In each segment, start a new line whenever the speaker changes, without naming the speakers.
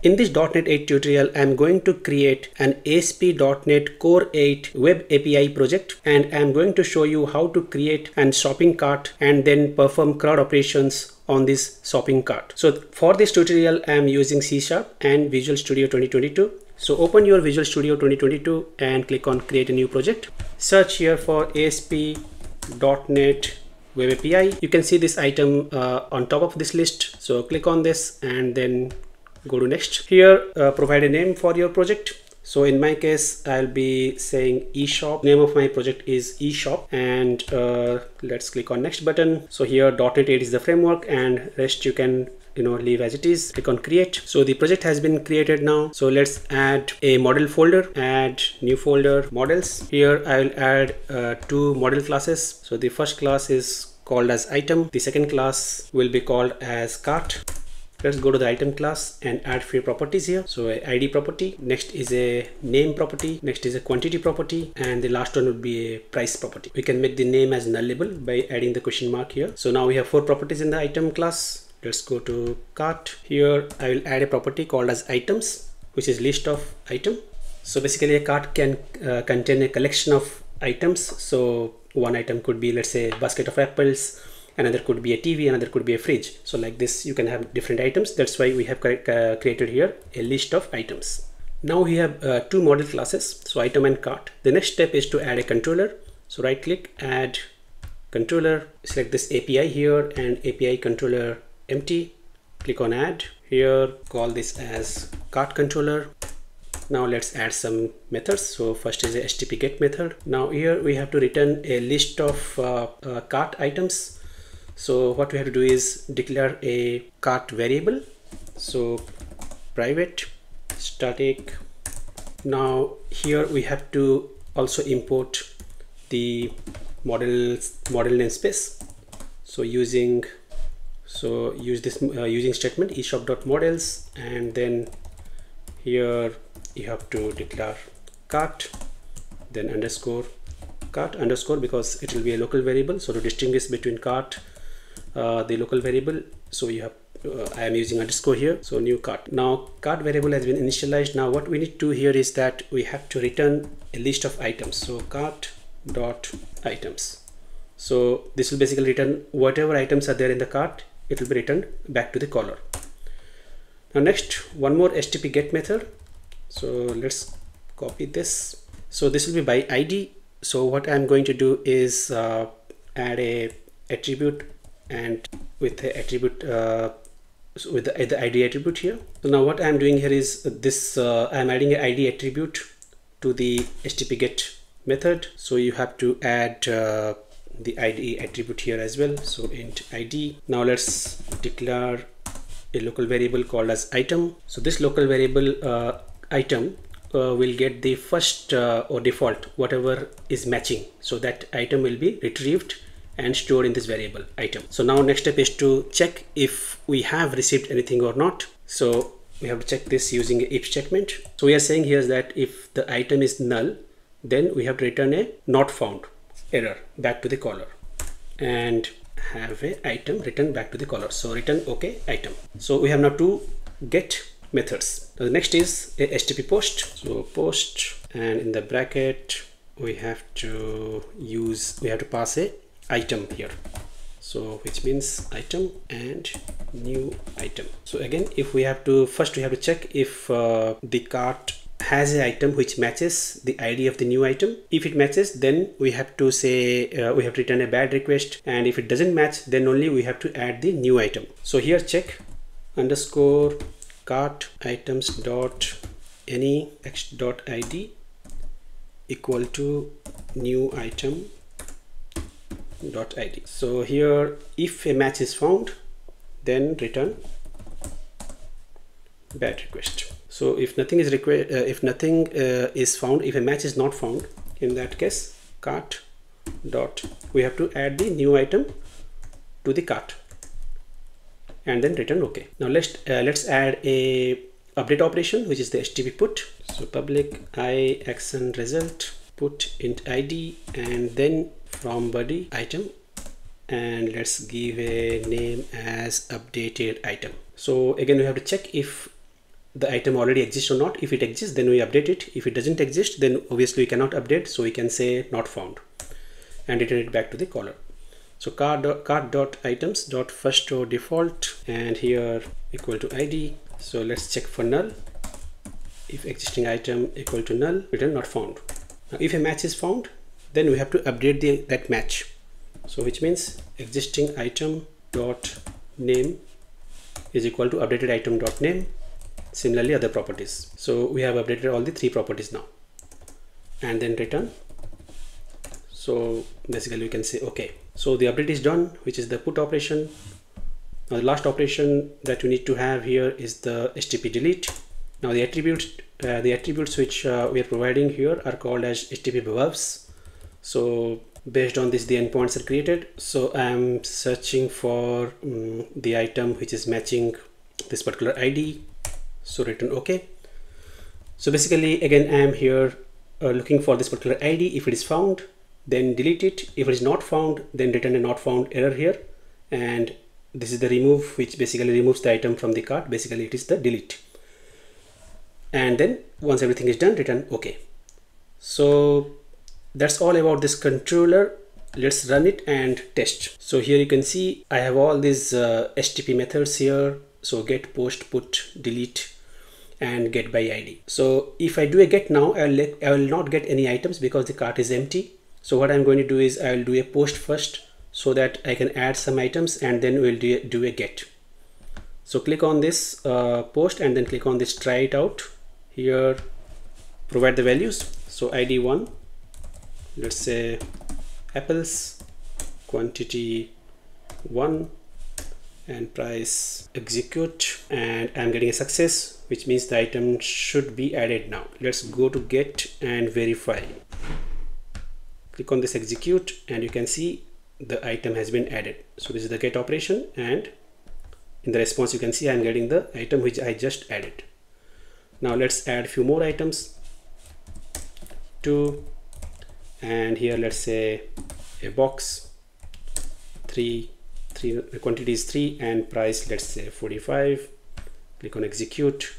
In this .NET 8 tutorial, I'm going to create an ASP.NET Core 8 Web API project, and I'm going to show you how to create an shopping cart and then perform CRUD operations on this shopping cart. So for this tutorial, I'm using C# and Visual Studio 2022. So open your Visual Studio 2022 and click on create a new project. Search here for ASP.NET Web API. You can see this item on top of this list. So click on this and then go to next. Here provide a name for your project. So in my case, I'll be saying eShop. Name of my project is eShop, and let's click on next button. So here .NET 8 is the framework, and rest you can leave as it is. Click on create. So the project has been created now. So let's add a model folder. Add new folder, models. Here I will add two model classes. So the first class is called as item. The second class will be called as cart. Let's go to the item class and add few properties here. So a ID property, next is a name property, next is a quantity property, and the last one would be a price property. We can make the name as nullable by adding the question mark here. So now we have 4 properties in the item class. Let's go to cart. Here I will add a property called as items, which is list of item. So basically a cart can contain a collection of items. So one item could be, let's say, a basket of apples, another could be a TV, another could be a fridge. So like this you can have different items. That's why we have created here a list of items. Now we have 2 model classes, so item and cart. The next step is to add a controller. So right click, add controller, select this API here and API controller empty. Click on add. Here call this as cart controller. Now let's add some methods. So first is a HTTP get method. Now here we have to return a list of cart items. So what we have to do is declare a cart variable. So private static. Now here we have to also import the model namespace. So use this using statement eShop.models, and then here you have to declare cart, then underscore cart underscore, because it will be a local variable. So to distinguish between cart, the local variable, so you have I am using underscore here. So new cart. Now cart variable has been initialized. Now what we need to do here is that we have to return a list of items. So cart dot items. So this will basically return whatever items are there in the cart. It will be returned back to the caller. Now next, one more HTTP get method. So let's copy this. So this will be by ID. So what I'm going to do is add a attribute, and with the attribute with the ID attribute here. So now what I'm doing here is this I'm adding an ID attribute to the HTTP get method. So you have to add the ID attribute here as well. So int ID. Now let's declare a local variable called as item. So this local variable item will get the first or default whatever is matching. So that item will be retrieved and stored in this variable item. So now next step is to check if we have received anything or not. So we have to check this using an if statement. So we are saying here that if the item is null, then we have to return a not found error back to the caller and have a item return back to the caller. So return OK item. So we have now 2 get methods. Now the next is a HTTP post. So post, and in the bracket we have to pass a item here. So which means item and new item. So again, if we have to check if the cart has an item which matches the ID of the new item. If it matches, then we have to say we have to return a bad request, and if it doesn't match, then only we have to add the new item. So here check underscore cart items dot any x dot id equal to new item dot id. So here if a match is found, then return bad request. So if nothing is is found, if a match is not found, in that case cart dot we have to add the new item to the cart and then return OK. Now let's add a update operation, which is the HTTP put. So public I action result put int ID, and then from body item, and let's give a name as updated item. So again we have to check if the item already exists or not. If it exists, then we update it. If it doesn't exist, then obviously we cannot update, so we can say not found and return it back to the caller. So cart.items.first row default, and here equal to id. So let's check for null. If existing item equal to null, return not found. Now if a match is found, then we have to update that match. So which means existing item dot name is equal to updated item dot name. Similarly other properties. So we have updated all the 3 properties now, and then return. So basically we can say okay. So the update is done, which is the put operation. Now the last operation that we need to have here is the HTTP delete. Now the attributes which we are providing here are called as HTTP verbs. So based on this, the endpoints are created. So I am searching for the item which is matching this particular ID. So return okay. So basically again I am here looking for this particular ID. If it is found, then delete it. If it is not found, then return a not found error here. And this is the remove, which basically removes the item from the cart. Basically it is the delete. And then once everything is done, return okay. So that's all about this controller. Let's run it and test. So here you can see I have all these HTTP methods here. So get, post, put, delete, and get by ID. So if I do a get now, I will not get any items because the cart is empty. So what I'm going to do is I will do a post first so that I can add some items, and then we'll do a get. So click on this post and then click on this try it out. Here provide the values. So ID 1, let's say apples, quantity 1, and price execute, and I'm getting a success, which means the item should be added now. Let's go to get and verify. Click on this execute and you can see the item has been added. So this is the get operation, and in the response you can see I'm getting the item which I just added. Now let's add a few more items. 2, and here let's say a box 3, the quantity is 3, and price let's say 45. Click on execute,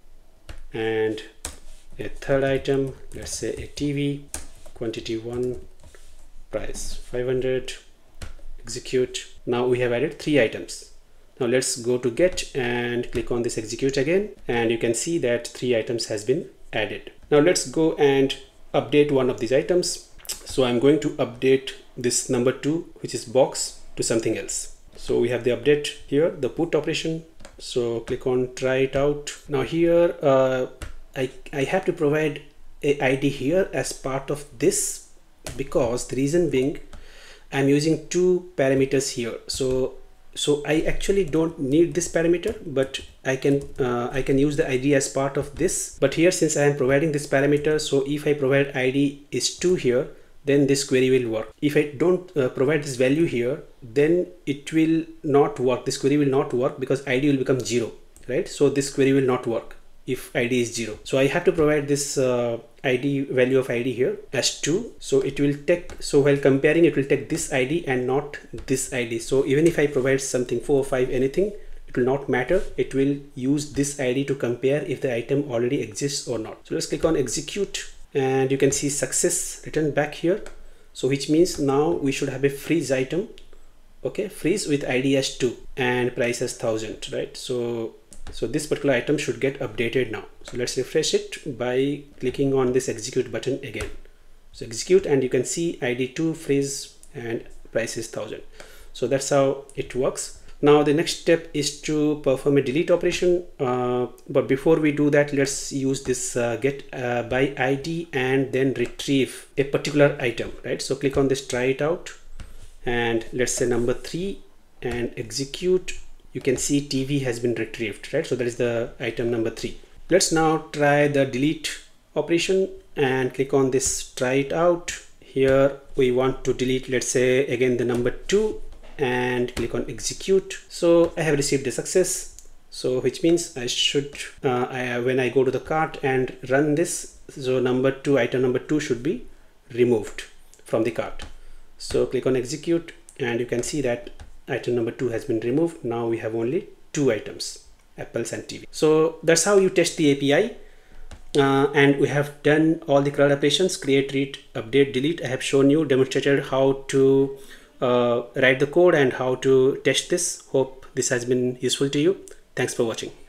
and a third item, let's say a TV, quantity 1, price 500. Execute. Now we have added 3 items. Now let's go to get and click on this execute again, and you can see that 3 items has been added. Now let's go and update one of these items. So I'm going to update this number 2, which is box, to something else. So we have the update here, the put operation. So click on try it out. Now here I have to provide a ID here as part of this, because the reason being I'm using 2 parameters here. So I actually don't need this parameter, but I can use the ID as part of this. But here, since I am providing this parameter, so if I provide ID is 2 here, then this query will work. If I don't provide this value here, then it will not work. This query will not work because ID will become 0, right? So this query will not work if ID is 0. So I have to provide this ID value of ID here as 2. So it will take, so while comparing, it will take this ID and not this ID. So even if I provide something 4 or 5, anything, it will not matter. It will use this ID to compare if the item already exists or not. So let's click on execute, and you can see success written back here. So which means now we should have a freeze item. Okay, freeze with ID as 2 and price as 1000, right? So this particular item should get updated now. So let's refresh it by clicking on this execute button again. So execute, and you can see ID 2, freeze, and price is 1000. So that's how it works. Now the next step is to perform a delete operation, but before we do that, let's use this get by ID and then retrieve a particular item, right? So click on this try it out, and let's say number 3, and execute. You can see TV has been retrieved, right? So that is the item number 3. Let's now try the delete operation and click on this try it out. Here we want to delete, let's say again, the number 2, and click on execute. So I have received a success. So which means I should, when I go to the cart and run this, so item number 2 should be removed from the cart. So click on execute, and you can see that item number 2 has been removed. Now we have only 2 items, apples and TV. So that's how you test the API. And we have done all the CRUD operations: create, read, update, delete. I have shown you, demonstrated how to write the code and how to test this. Hope this has been useful to you. Thanks for watching.